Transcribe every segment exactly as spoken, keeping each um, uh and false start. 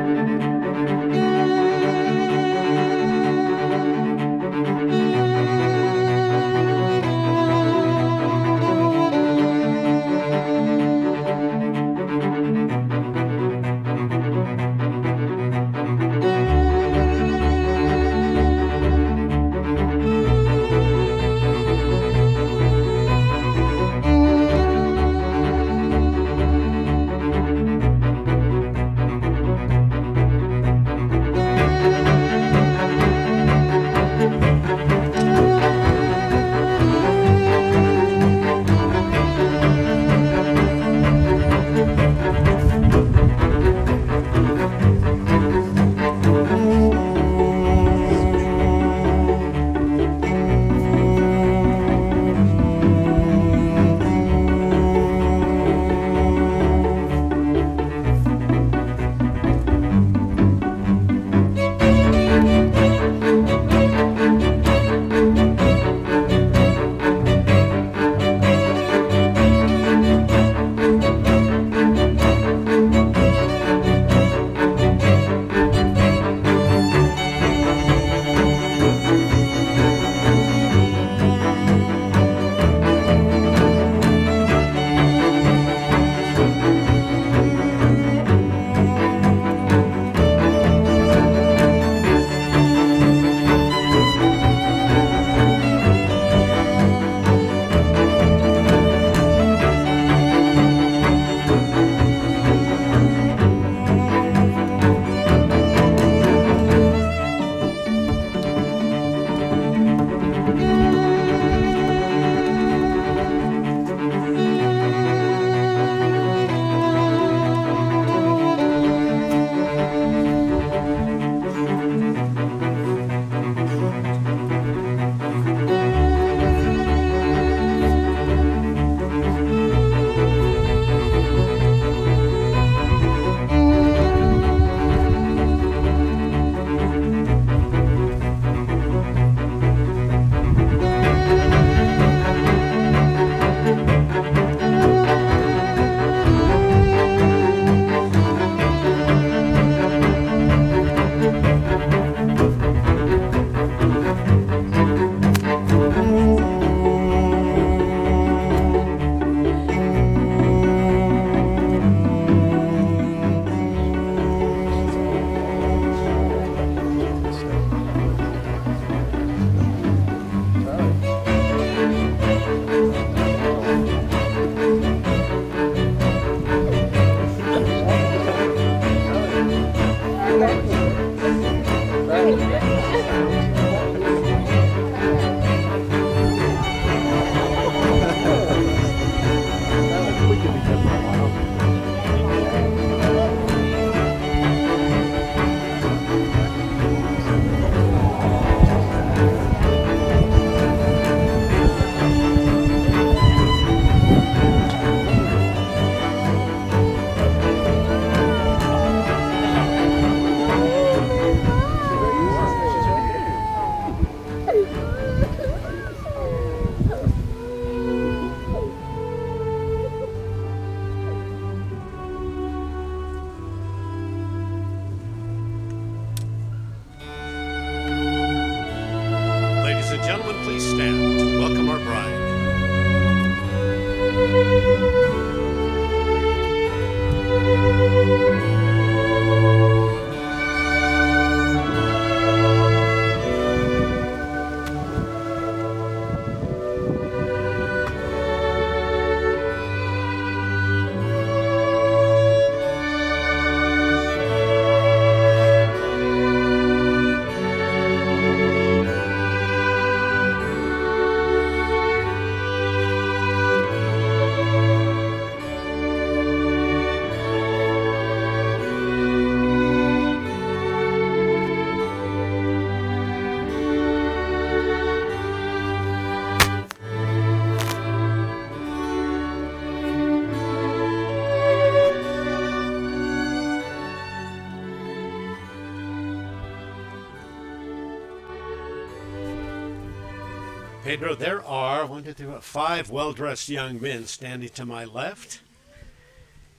Pedro, there are one, two, three, four, five well-dressed young men standing to my left.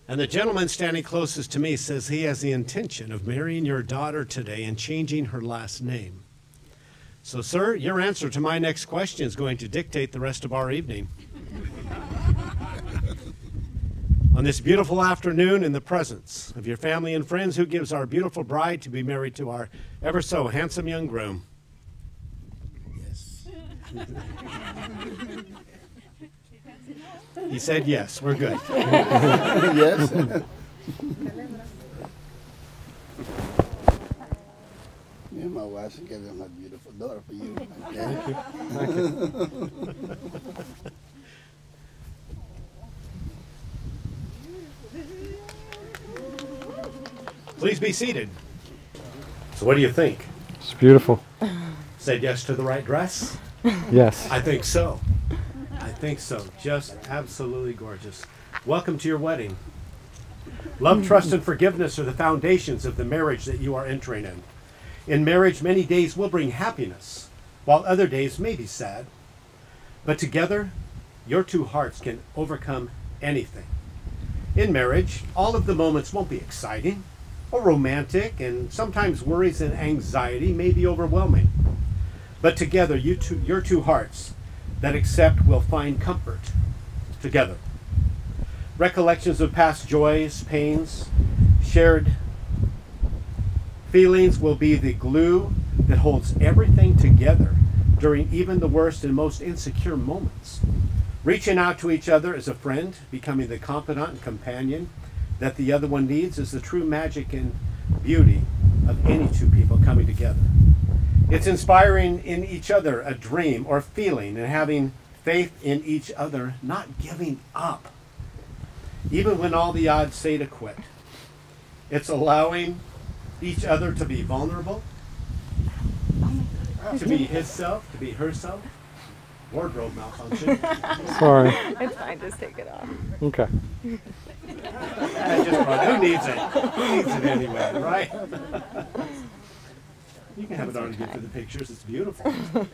And the gentleman standing closest to me says he has the intention of marrying your daughter today and changing her last name. So, sir, your answer to my next question is going to dictate the rest of our evening. On this beautiful afternoon in the presence of your family and friends, who gives our beautiful bride to be married to our ever so handsome young groom? Yes. He said yes. We're good. Yes. Me and my wife should give him a beautiful daughter for you. Okay? Thank you. Thank you. Please be seated. So what do you think? It's beautiful. Said yes to the right dress? Yes. I think so. I think so. Just absolutely gorgeous. Welcome to your wedding. Love, trust, and forgiveness are the foundations of the marriage that you are entering in. In marriage, many days will bring happiness, while other days may be sad. But together, your two hearts can overcome anything. In marriage, all of the moments won't be exciting or romantic, and sometimes worries and anxiety may be overwhelming. But together, you two, your two hearts that accept will find comfort together. Recollections of past joys, pains, shared feelings will be the glue that holds everything together during even the worst and most insecure moments. Reaching out to each other as a friend, becoming the confidant and companion that the other one needs, is the true magic and beauty of any two people coming together. It's inspiring in each other a dream or feeling and having faith in each other, not giving up, even when all the odds say to quit. It's allowing each other to be vulnerable, to be his self, to be herself. Wardrobe malfunction. Sorry. It's fine, just take it off. Okay. I just brought, who needs it? Who needs it anyway, right? You can have it on again for the pictures. It's beautiful.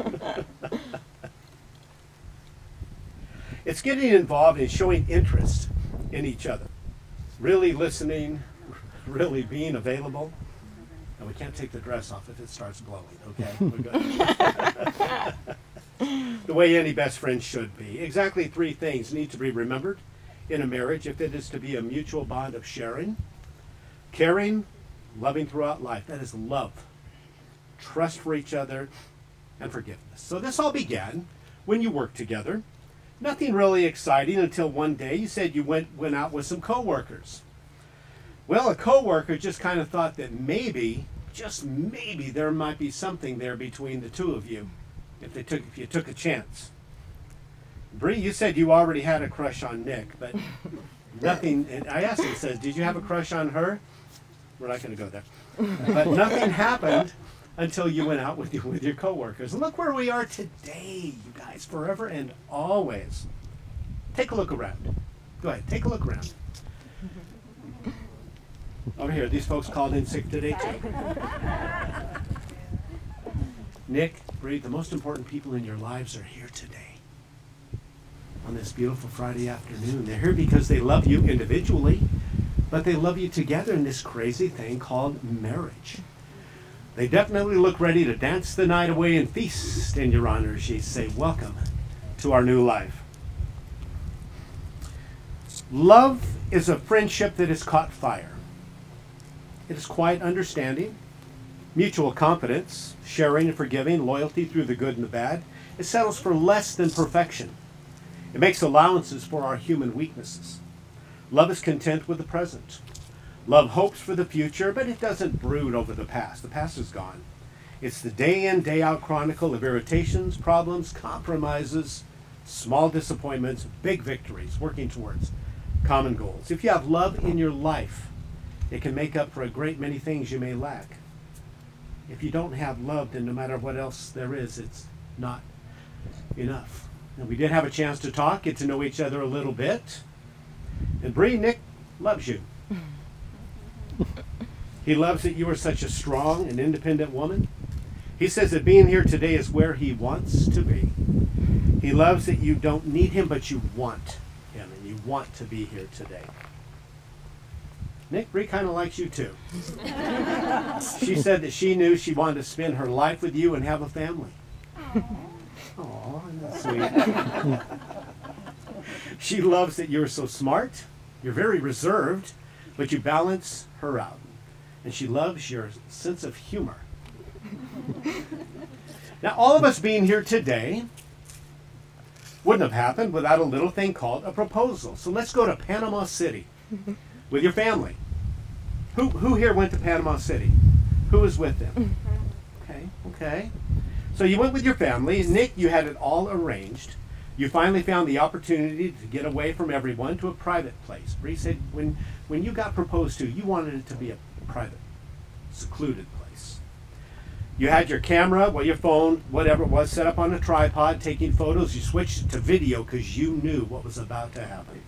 It's getting involved in showing interest in each other, really listening, really being available. And we can't take the dress off if it starts blowing, okay? We're good. The way any best friend should be. Exactly three things need to be remembered in a marriage if it is to be a mutual bond of sharing, caring, loving throughout life. That is love, trust for each other, and forgiveness. So this all began when you worked together. Nothing really exciting until one day you said you went, went out with some coworkers. Well, a coworker just kind of thought that maybe, just maybe, there might be something there between the two of you. If they took, if you took a chance. Bree, you said you already had a crush on Nick, but nothing. And I asked him, says, "Did you have a crush on her?" We're not going to go there. But nothing happened until you went out with you with your coworkers. And look where we are today, you guys, forever and always. Take a look around. Go ahead, take a look around. Over here, these folks called in sick today too. Nick, Bree, the most important people in your lives are here today. On this beautiful Friday afternoon. They're here because they love you individually, but they love you together in this crazy thing called marriage. They definitely look ready to dance the night away and feast in your honor as you say, welcome to our new life. Love is a friendship that has caught fire. It is quiet understanding, mutual confidence, sharing and forgiving, loyalty through the good and the bad. It settles for less than perfection. It makes allowances for our human weaknesses. Love is content with the present. Love hopes for the future, but it doesn't brood over the past. The past is gone. It's the day in, day out chronicle of irritations, problems, compromises, small disappointments, big victories, working towards common goals. If you have love in your life, it can make up for a great many things you may lack. If you don't have love, then no matter what else there is, it's not enough. And we did have a chance to talk, get to know each other a little bit. And Bree, Nick loves you. He loves that you are such a strong and independent woman. He says that being here today is where he wants to be. He loves that you don't need him, but you want him, and you want to be here today. Nick, Bree kind of likes you too. She said that she knew she wanted to spend her life with you and have a family. Oh, that's sweet. She loves that you're so smart, you're very reserved, but you balance her out. And she loves your sense of humor. Now, all of us being here today wouldn't have happened without a little thing called a proposal. So let's go to Panama City with your family. Who, who here went to Panama City? Who was with them? Okay, okay. So you went with your family. Nick, you had it all arranged. You finally found the opportunity to get away from everyone to a private place. Bree said when, when you got proposed to, you wanted it to be a private, secluded place. You had your camera, well, your phone, whatever it was, set up on a tripod, taking photos. You switched it to video because you knew what was about to happen.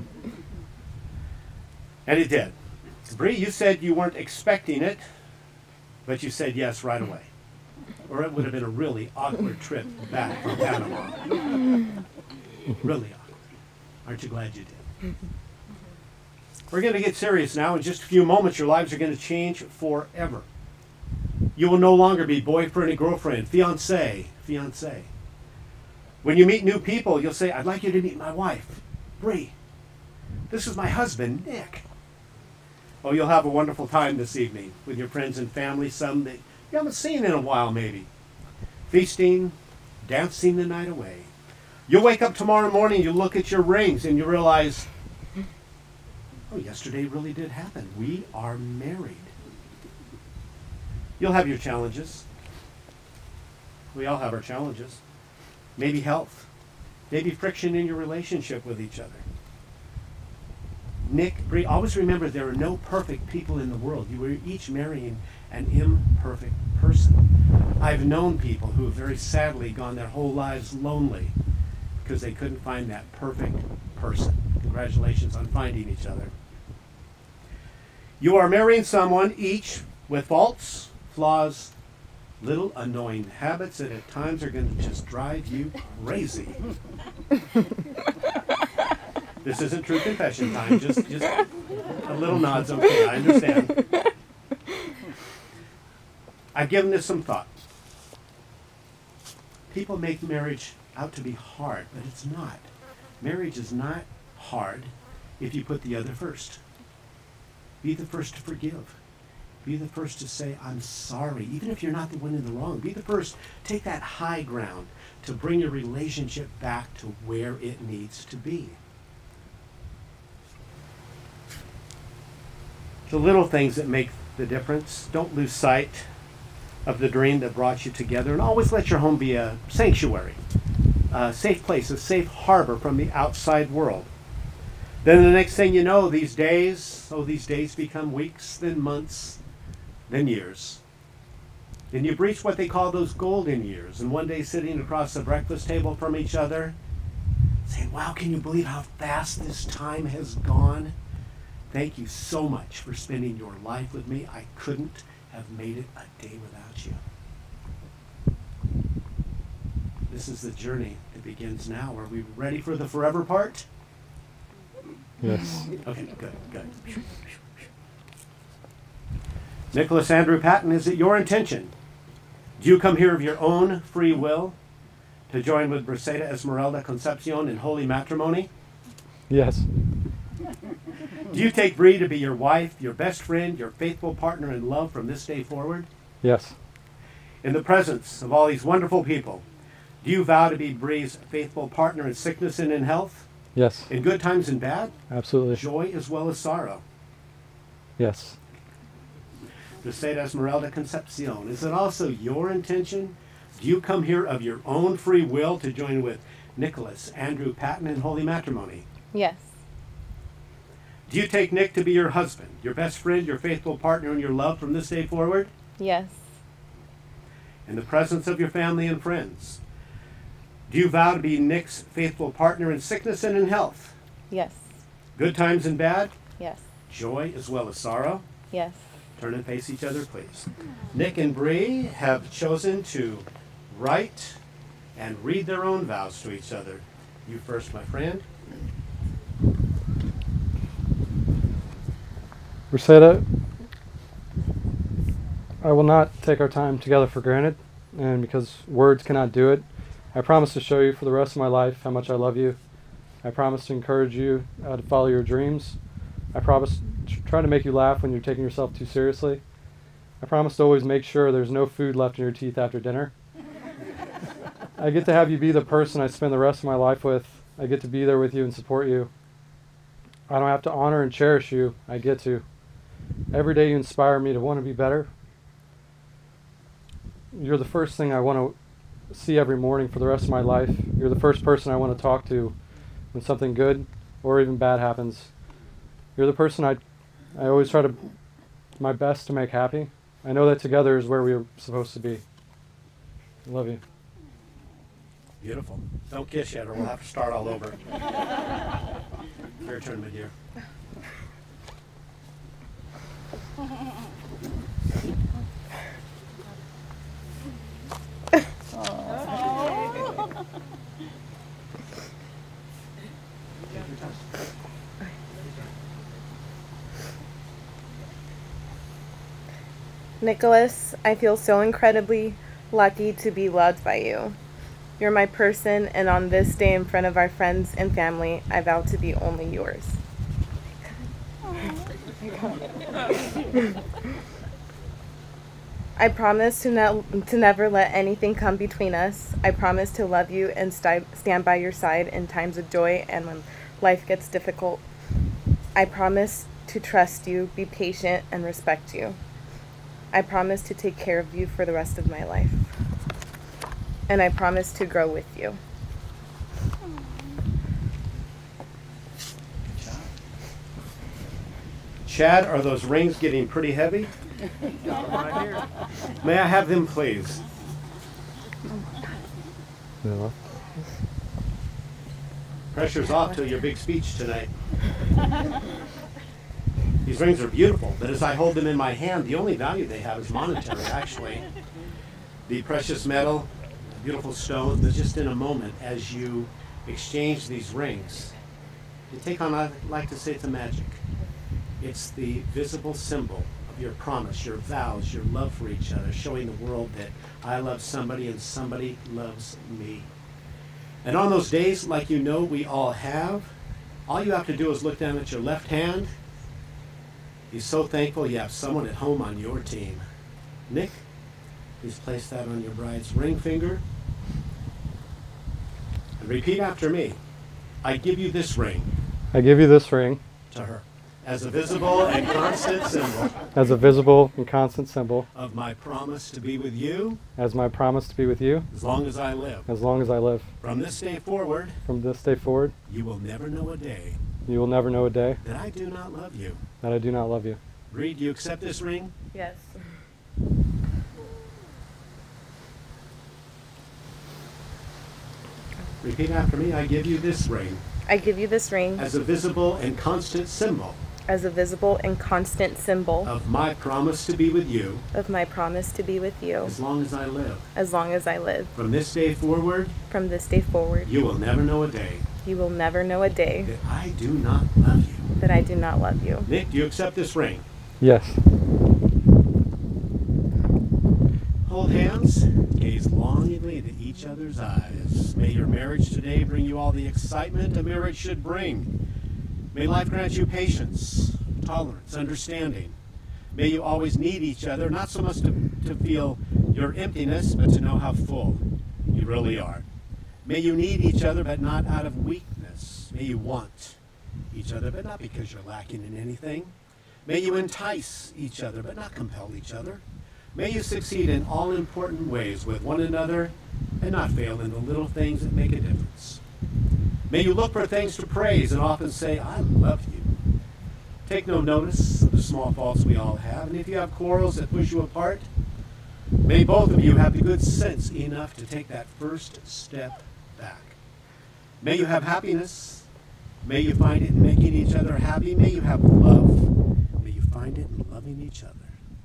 And it did. Bree, you said you weren't expecting it, but you said yes right away. Or it would have been a really awkward trip back from Panama. Really awkward. Aren't you glad you did? We're going to get serious now. In just a few moments, your lives are going to change forever. You will no longer be boyfriend and girlfriend, fiancé, fiancé. When you meet new people, you'll say, I'd like you to meet my wife, Bree. This is my husband, Nick. Oh, you'll have a wonderful time this evening with your friends and family, some that you haven't seen in a while maybe. Feasting, dancing the night away. You'll wake up tomorrow morning, you look at your rings, and you realize, oh, yesterday really did happen. We are married. You'll have your challenges. We all have our challenges. Maybe health. Maybe friction in your relationship with each other. Nick, Bree, always remember there are no perfect people in the world. You are each marrying an imperfect person. I've known people who have very sadly gone their whole lives lonely because they couldn't find that perfect person. Congratulations on finding each other. You are marrying someone each with faults, flaws, little annoying habits that at times are going to just drive you crazy. This isn't true confession time, just, just a little nod's okay, I understand. I've given this some thought. People make marriage out to be hard, but it's not. Marriage is not hard if you put the other first. Be the first to forgive. Be the first to say, I'm sorry, even if you're not the one in the wrong. Be the first. Take that high ground to bring your relationship back to where it needs to be. The little things that make the difference. Don't lose sight of the dream that brought you together, and always let your home be a sanctuary, a safe place, a safe harbor from the outside world. Then the next thing you know, these days, oh, these days become weeks, then months, then years. Then you reach what they call those golden years, and one day sitting across the breakfast table from each other, saying, wow, can you believe how fast this time has gone? Thank you so much for spending your life with me. I couldn't have made it a day without you. This is the journey that begins now. Are we ready for the forever part? Yes. Okay, good, good. Nicholas Andrew Patton, is it your intention? Do you come here of your own free will to join with Briseida Esmeralda Concepcion in holy matrimony? Yes. Do you take Bree to be your wife, your best friend, your faithful partner in love from this day forward? Yes. In the presence of all these wonderful people, do you vow to be Bree's faithful partner in sickness and in health? Yes. In good times and bad? Absolutely. Joy as well as sorrow? Yes. Briseida Esmeralda Concepcion, is it also your intention? Do you come here of your own free will to join with Nicholas Andrew Patton in holy matrimony? Yes. Do you take Nick to be your husband, your best friend, your faithful partner in your love from this day forward? Yes. In the presence of your family and friends, do you vow to be Nick's faithful partner in sickness and in health? Yes. Good times and bad? Yes. Joy as well as sorrow? Yes. Turn and face each other, please. Nick and Bree have chosen to write and read their own vows to each other. You first, my friend. Ruseta, I will not take our time together for granted, and because words cannot do it, I promise to show you for the rest of my life how much I love you. I promise to encourage you uh, to follow your dreams. I promise to try to make you laugh when you're taking yourself too seriously. I promise to always make sure there's no food left in your teeth after dinner. I get to have you be the person I spend the rest of my life with. I get to be there with you and support you. I don't have to honor and cherish you. I get to. Every day you inspire me to want to be better. You're the first thing I want to see every morning for the rest of my life. You're the first person I want to talk to when something good or even bad happens. You're the person I, I always try to my best to make happy. I know that together is where we're supposed to be. I love you. Beautiful. Don't kiss yet or we'll have to start all over. Your turn, my dear. Nicholas, I feel so incredibly lucky to be loved by you. You're my person, and on this day in front of our friends and family, I vow to be only yours. I promise to, ne- to never let anything come between us. I promise to love you and sti- stand by your side in times of joy and when life gets difficult. I promise to trust you, be patient, and respect you. I promise to take care of you for the rest of my life. And I promise to grow with you. Chad, are those rings getting pretty heavy? May I have them, please? Yeah. Pressure's off till your big speech tonight. These rings are beautiful, but as I hold them in my hand, the only value they have is monetary, actually. The precious metal, beautiful stone, but just in a moment, as you exchange these rings, they take on, I like to say, it's a magic. It's the visible symbol of your promise, your vows, your love for each other, showing the world that I love somebody and somebody loves me. And on those days, like you know we all have, all you have to do is look down at your left hand. Be so thankful you have someone at home on your team. Nick, please place that on your bride's ring finger. And repeat after me. I give you this ring. I give you this ring To her. As a visible and constant symbol. as a visible and constant symbol Of my promise to be with you. as my promise to be with you As long as I live. as long as I live. From this day forward. From this day forward, You will never know a day. you will never know a day That I do not love you. that I do not love you. Reed, do you accept this ring? Yes. Repeat after me. I give you this ring. I give you this ring As a visible and constant symbol. as a visible and constant symbol Of my promise to be with you. of my promise to be with you As long as I live. as long as I live. From this day forward. From this day forward, You will never know a day. you will never know a day That I do not love you. that I do not love you. Nick, do you accept this ring? Yes. Hold hands. Gaze longingly into each other's eyes. May your marriage today bring you all the excitement a marriage should bring. May life grant you patience, tolerance, understanding. May you always need each other, not so much to, to feel your emptiness, but to know how full you really are. May you need each other, but not out of weakness. May you want each other, but not because you're lacking in anything. May you entice each other, but not compel each other. May you succeed in all important ways with one another and not fail in the little things that make a difference. May you look for things to praise and often say, I love you. Take no notice of the small faults we all have, and if you have quarrels that push you apart, may both of you have the good sense enough to take that first step back. May you have happiness. May you find it in making each other happy. May you have love. May you find it in loving each other.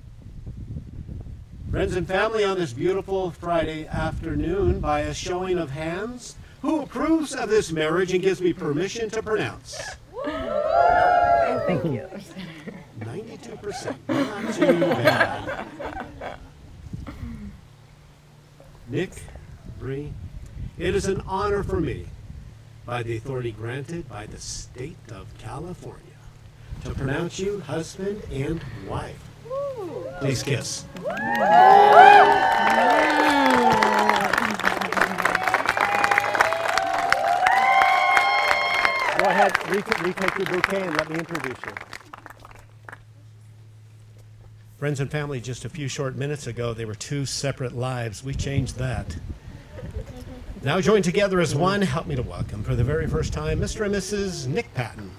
Friends and family, on this beautiful Friday afternoon, by a showing of hands, who approves of this marriage and gives me permission to pronounce? Thank you. ninety-two percent. Not too bad. Nick, Bree, it is an honor for me, by the authority granted by the state of California, to pronounce you husband and wife. Please kiss. Go ahead, retake, retake your bouquet and let me introduce you. Friends and family, just a few short minutes ago, they were two separate lives. We changed that. Now joined together as one, help me to welcome for the very first time, Mister and Missus Nick Patton.